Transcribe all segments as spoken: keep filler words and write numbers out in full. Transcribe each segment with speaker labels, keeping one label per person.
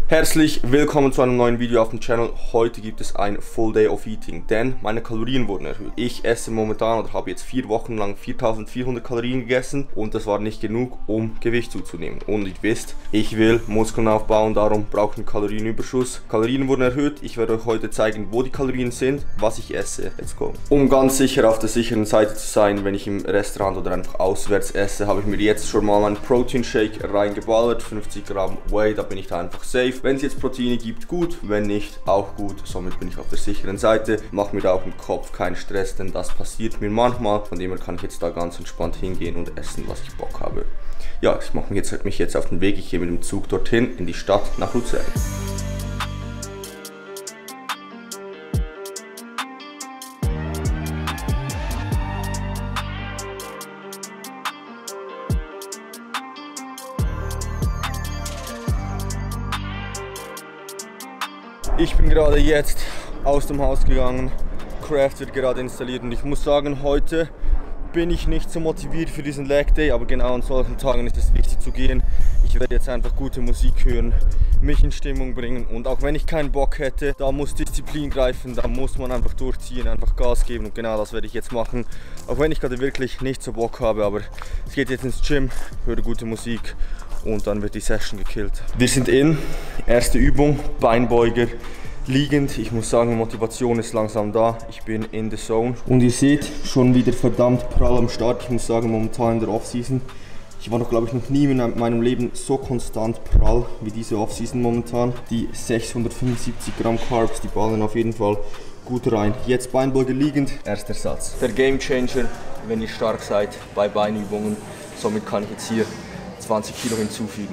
Speaker 1: Herzlich willkommen zu einem neuen Video auf dem Channel. Heute gibt es ein Full Day of Eating, denn meine Kalorien wurden erhöht. Ich esse momentan oder habe jetzt vier Wochen lang viertausendvierhundert Kalorien gegessen und das war nicht genug, um Gewicht zuzunehmen. Und ihr wisst, ich will Muskeln aufbauen, darum brauche ich einen Kalorienüberschuss. Kalorien wurden erhöht. Ich werde euch heute zeigen, wo die Kalorien sind, was ich esse. Let's go. Um ganz sicher auf der sicheren Seite zu sein, wenn ich im Restaurant oder einfach auswärts esse, habe ich mir jetzt schon mal einen Protein Shake reingeballert. fünfzig Gramm Whey, da bin ich da einfach safe. Wenn es jetzt Proteine gibt, gut, wenn nicht, auch gut. Somit bin ich auf der sicheren Seite. Mache mir da auch im Kopf keinen Stress, denn das passiert mir manchmal. Von dem her kann ich jetzt da ganz entspannt hingehen und essen, was ich Bock habe. Ja, ich mache mich jetzt, mich jetzt auf den Weg. Ich gehe mit dem Zug dorthin in die Stadt nach Luzern. Ich bin gerade jetzt aus dem Haus gegangen, Craft wird gerade installiert und ich muss sagen, heute bin ich nicht so motiviert für diesen Leg Day, aber genau an solchen Tagen ist es wichtig zu gehen. Ich werde jetzt einfach gute Musik hören, mich in Stimmung bringen und auch wenn ich keinen Bock hätte, da muss Disziplin greifen, da muss man einfach durchziehen, einfach Gas geben und genau das werde ich jetzt machen. Auch wenn ich gerade wirklich nicht so Bock habe, aber es geht jetzt ins Gym, höre gute Musik und dann wird die Session gekillt. Wir sind in, erste Übung, Beinbeuger, liegend. Ich muss sagen, Motivation ist langsam da. Ich bin in the zone. Und ihr seht, schon wieder verdammt prall am Start. Ich muss sagen, momentan in der Offseason. Ich war noch, glaube ich, noch nie in meinem Leben so konstant prall wie diese Offseason momentan. Die sechshundertfünfundsiebzig Gramm Carbs, die ballen auf jeden Fall gut rein. Jetzt Beinbeuger liegend, erster Satz. Der Game Changer, wenn ihr stark seid bei Beinübungen. Somit kann ich jetzt hier zwanzig Kilo hinzufügen.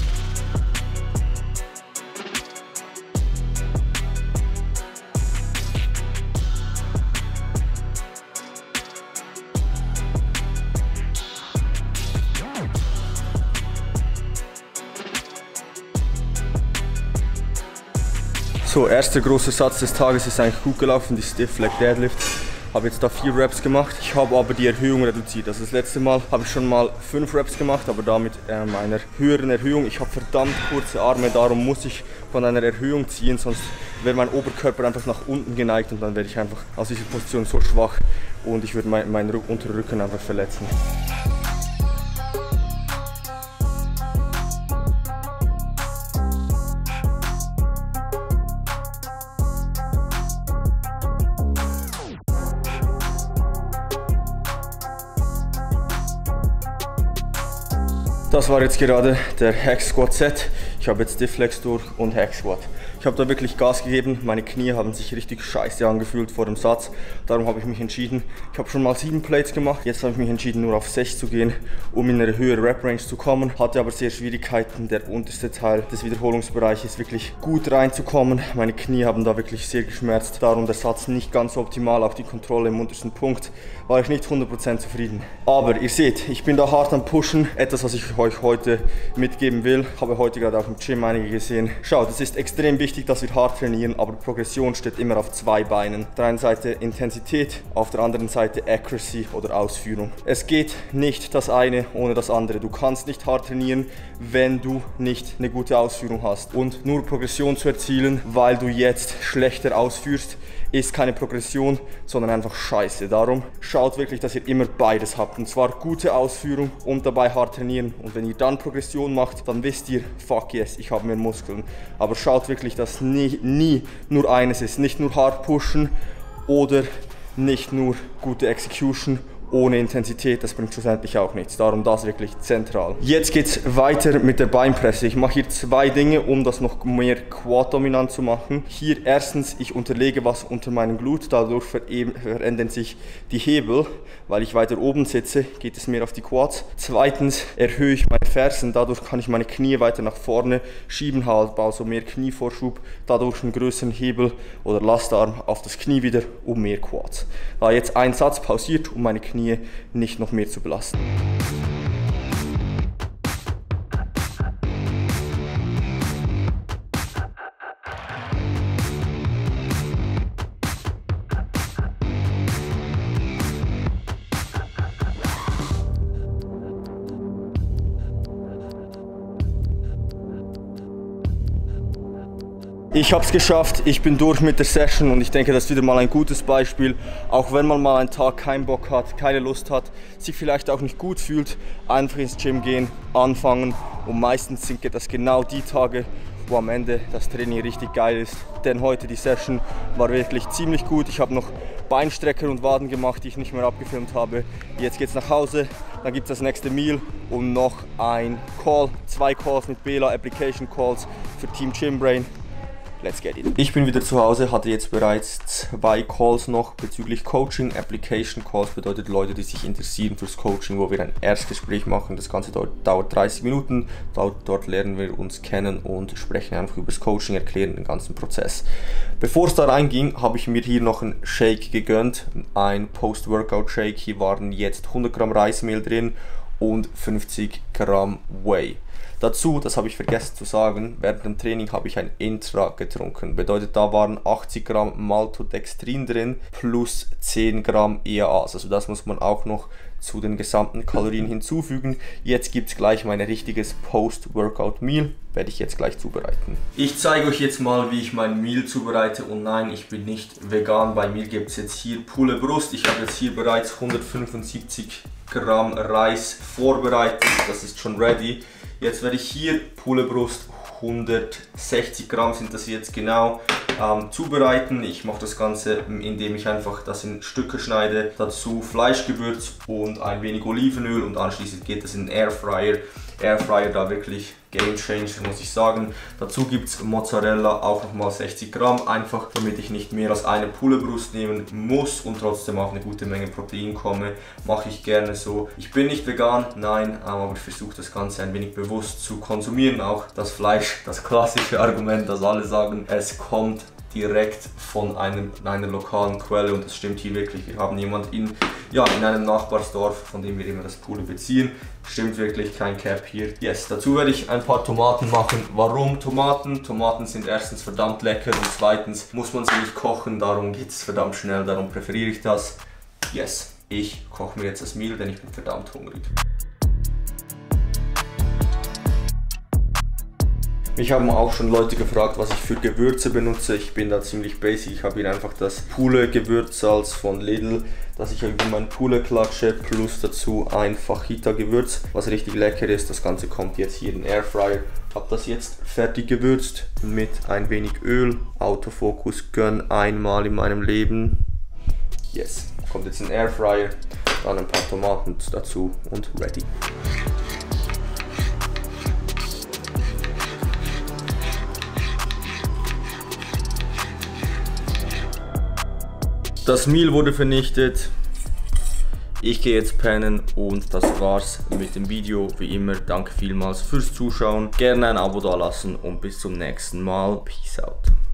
Speaker 1: So, erster großer Satz des Tages ist eigentlich gut gelaufen, die Stiff Leg Deadlift. Habe jetzt da vier Reps gemacht. Ich habe aber die Erhöhung reduziert. Also das letzte Mal habe ich schon mal fünf Reps gemacht, aber da mit ähm, einer höheren Erhöhung. Ich habe verdammt kurze Arme, darum muss ich von einer Erhöhung ziehen, sonst wäre mein Oberkörper einfach nach unten geneigt und dann werde ich einfach aus dieser Position so schwach und ich würde mein, meinen unteren Rücken einfach verletzen. Das war jetzt gerade der Hack Squat Set. Ich habe jetzt Stiff Legs durch und Hack Squat. Ich habe da wirklich Gas gegeben. Meine Knie haben sich richtig scheiße angefühlt vor dem Satz. Darum habe ich mich entschieden. Ich habe schon mal sieben Plates gemacht. Jetzt habe ich mich entschieden, nur auf sechs zu gehen, um in eine höhere Rep Range zu kommen. Hatte aber sehr Schwierigkeiten. Der unterste Teil des Wiederholungsbereiches wirklich gut reinzukommen. Meine Knie haben da wirklich sehr geschmerzt. Darum der Satz nicht ganz optimal. Auch die Kontrolle im untersten Punkt war ich nicht hundert Prozent zufrieden. Aber ihr seht, ich bin da hart am Pushen. Etwas, was ich euch heute mitgeben will. Ich habe heute gerade auch im Gym einige gesehen. Schaut, es ist extrem wichtig, dass wir hart trainieren, aber Progression steht immer auf zwei Beinen. Auf der einen Seite Intensität, auf der anderen Seite Accuracy oder Ausführung. Es geht nicht das eine ohne das andere. Du kannst nicht hart trainieren, wenn du nicht eine gute Ausführung hast. Und nur Progression zu erzielen, weil du jetzt schlechter ausführst, ist keine Progression, sondern einfach Scheiße. Darum schaut wirklich, dass ihr immer beides habt. Und zwar gute Ausführung und dabei hart trainieren. Und wenn ihr dann Progression macht, dann wisst ihr, fuck yes, ich habe mehr Muskeln. Aber schaut wirklich, dass nie, nie nur eines ist. Nicht nur hart pushen oder nicht nur gute Execution. Ohne Intensität, das bringt schlussendlich auch nichts. Darum das wirklich zentral. Jetzt geht es weiter mit der Beinpresse. Ich mache hier zwei Dinge, um das noch mehr quad-dominant zu machen. Hier erstens, ich unterlege was unter meinem Glut, dadurch verändern sich die Hebel. Weil ich weiter oben sitze, geht es mehr auf die Quads. Zweitens erhöhe ich meine Fersen, dadurch kann ich meine Knie weiter nach vorne schieben, halt, also mehr Knievorschub, dadurch einen größeren Hebel oder Lastarm auf das Knie wieder, um mehr Quads. Da jetzt ein Satz pausiert, um meine Knie nicht noch mehr zu belasten. Ich habe es geschafft, ich bin durch mit der Session und ich denke, das ist wieder mal ein gutes Beispiel. Auch wenn man mal einen Tag keinen Bock hat, keine Lust hat, sich vielleicht auch nicht gut fühlt, einfach ins Gym gehen, anfangen und meistens sind das genau die Tage, wo am Ende das Training richtig geil ist. Denn heute die Session war wirklich ziemlich gut. Ich habe noch Beinstrecker und Waden gemacht, die ich nicht mehr abgefilmt habe. Jetzt geht's nach Hause, dann gibt es das nächste Meal und noch ein Call, zwei Calls mit Bela, Application Calls für Team Gymbrain. Let's get it. Ich bin wieder zu Hause, hatte jetzt bereits zwei Calls noch bezüglich Coaching. Application Calls bedeutet Leute, die sich interessieren fürs Coaching, wo wir ein Erstgespräch machen. Das Ganze dauert, dauert dreißig Minuten. Dort, dort lernen wir uns kennen und sprechen einfach über das Coaching, erklären den ganzen Prozess. Bevor es da reinging, habe ich mir hier noch einen Shake gegönnt. Ein Post-Workout-Shake. Hier waren jetzt hundert Gramm Reismehl drin und fünfzig Gramm Whey. Dazu, das habe ich vergessen zu sagen, während dem Training habe ich ein Intra getrunken. Bedeutet, da waren achtzig Gramm Maltodextrin drin plus zehn Gramm E A As. Also das muss man auch noch zu den gesamten Kalorien hinzufügen. Jetzt gibt es gleich mein richtiges Post-Workout-Meal. Werde ich jetzt gleich zubereiten. Ich zeige euch jetzt mal, wie ich mein Meal zubereite. Und nein, ich bin nicht vegan. Bei mir gibt es jetzt hier Poulet Brust. Ich habe jetzt hier bereits hundertfünfundsiebzig Gramm Reis vorbereitet. Das ist schon ready. Jetzt werde ich hier Poulet Brust, hundertsechzig Gramm sind das jetzt genau, ähm, zubereiten. Ich mache das Ganze, indem ich einfach das in Stücke schneide. Dazu Fleischgewürz und ein wenig Olivenöl und anschließend geht das in den Airfryer. Airfryer da wirklich Game Changer, muss ich sagen. Dazu gibt es Mozzarella, auch nochmal sechzig Gramm, einfach damit ich nicht mehr als eine Poulet Brust nehmen muss und trotzdem auf eine gute Menge Protein komme. Mache ich gerne so. Ich bin nicht vegan, nein, aber ich versuche das Ganze ein wenig bewusst zu konsumieren. Auch das Fleisch, das klassische Argument, das alle sagen, es kommt direkt von einem, einer lokalen Quelle und das stimmt hier wirklich. Wir haben jemanden in, ja, in einem Nachbarsdorf, von dem wir immer das Poulet beziehen. Stimmt wirklich, kein Cap hier. Yes, dazu werde ich ein paar Tomaten machen. Warum Tomaten? Tomaten sind erstens verdammt lecker und zweitens muss man sie nicht kochen, darum geht es verdammt schnell, darum präferiere ich das. Yes, ich koche mir jetzt das Meal, denn ich bin verdammt hungrig. Mich haben auch schon Leute gefragt, was ich für Gewürze benutze. Ich bin da ziemlich basic. Ich habe hier einfach das Poulet-Gewürzsalz von Lidl, das ich über mein Poulet klatsche, plus dazu ein Fajita-Gewürz, was richtig lecker ist. Das Ganze kommt jetzt hier in den Airfryer. Habe das jetzt fertig gewürzt mit ein wenig Öl. Autofokus gönn einmal in meinem Leben. Yes, kommt jetzt in den Airfryer. Dann ein paar Tomaten dazu und ready. Das Meal wurde vernichtet. Ich gehe jetzt pennen und das war's mit dem Video. Wie immer, danke vielmals fürs Zuschauen. Gerne ein Abo dalassen und bis zum nächsten Mal. Peace out.